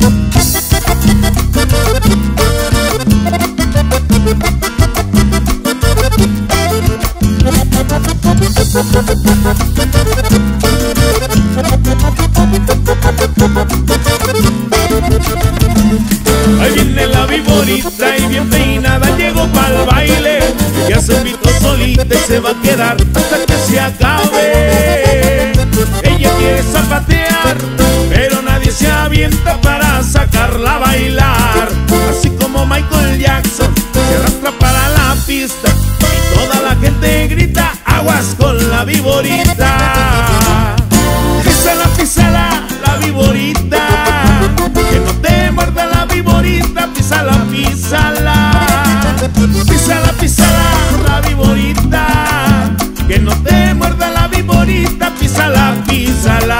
Ahí viene la viborita y bien peinada llegó pa'l baile. Ya se invitó solita y se va a quedar hasta que se acabe. Ella quiere zapatear, pero nadie se avienta para sacarla a bailar. Así como Michael Jackson se arrastra para la pista y toda la gente grita: aguas con la viborita. Písala, písala, la viborita, que no te muerda la viborita. Písala, písala, písala, písala, la viborita, que no te muerda la viborita. Písala, písala.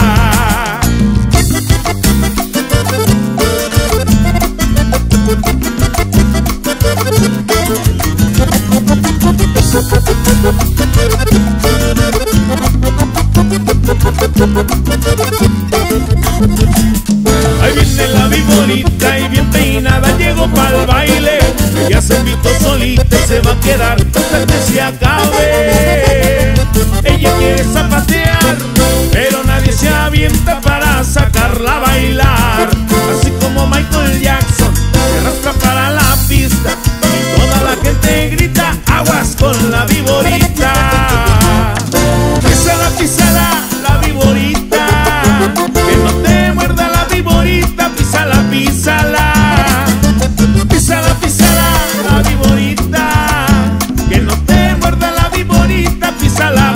Ahí viene la viborita y bien peinada llegó pa'l baile. Ella se invitó solita y se va a quedar hasta que se acabe. Ella quiere zapatear, pero nadie se avienta para sacarla a bailar. Así como Michael Jackson se arrastra para la pista y toda la gente grita: aguas con la viborita. Písala, písala, la viborita, que no te muerda la viborita. Písala, písala, písala, písala, la viborita, que no te muerda la viborita. Písala,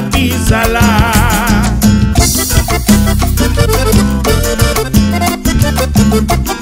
písala.